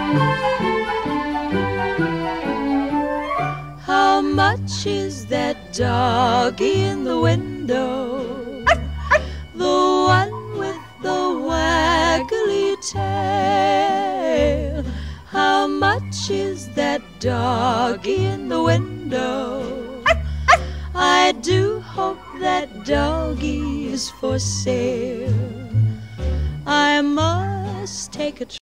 How much is that doggy in the window? The one with the waggly tail. How much is that doggy in the window? I do hope that doggy is for sale. I must take a